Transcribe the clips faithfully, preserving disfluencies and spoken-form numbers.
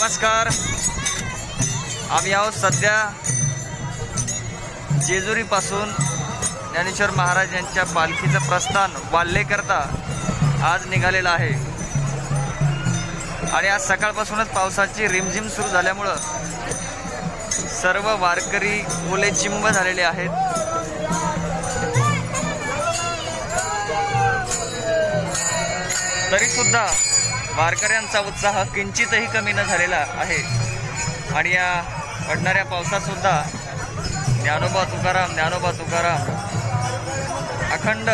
नमस्कार. आम्ही आहोत सध्या जेजुरी पासून ज्ञानेश्वर महाराज यांच्या पालखीचं प्रस्थान वाल्हेकरता आज निघालेलं आहे. आणि आज सकाळपासूनच पावसाची रिमझिम सुरू झाल्यामुळं सर्व वारकरी ओलेचिंब झालेले आहेत. तरी सुद्धा वारकऱ्यांचा उत्साह किंचितही कमी न झालेला आहे. आणि या पडणाऱ्या पावसात सुद्धा ज्ञानोबा तुकाराम ज्ञानोबा तुकाराम अखंड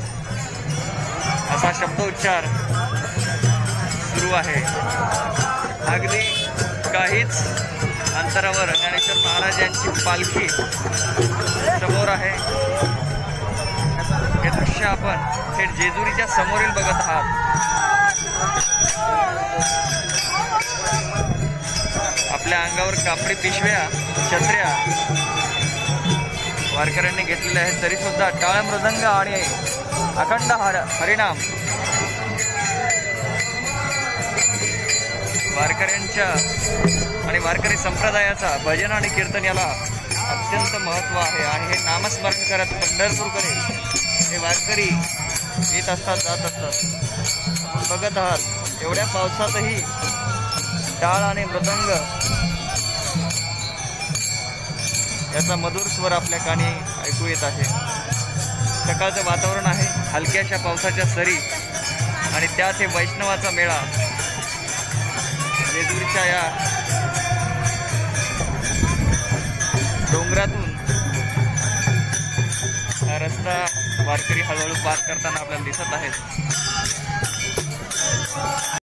असा शब्दोच्चार सुरू आहे. अगदी काहीच अंतरावर ज्ञानेश्वर महाराज यांची पालखी समोर आहे. हे दृश्य आपण थेट जेजुरीच्या समोरील बघत आहात. आपल्या अंगावर कापडी पिशव्या छत्र्या वारकऱ्यांनी घेतलेल्या आहेत. तरी सुद्धा टाळ मृदंग आणि अखंड हरिनाम वारकऱ्यांच्या आणि वारकरी संप्रदायाचा भजन आणि कीर्तन याला अत्यंत महत्त्व आहे. आणि हे नामस्मरण करत पंढरपूरकडे हे वारकरी येत असतात जात असतात. बघत आहात एवढ्या पावसातही टाळ आणि मृदंग याचा मधुर स्वर आपल्या कानी ऐकू येत आहे. सकाळचं वातावरण आहे, हलक्याशा पावसाच्या सरी आणि त्यात हे वैष्णवाचा मेळा. जेजुरीच्या या डोंगरातून हा रस्ता वारकरी हळूहळू पार करताना आपल्याला दिसत आहेत.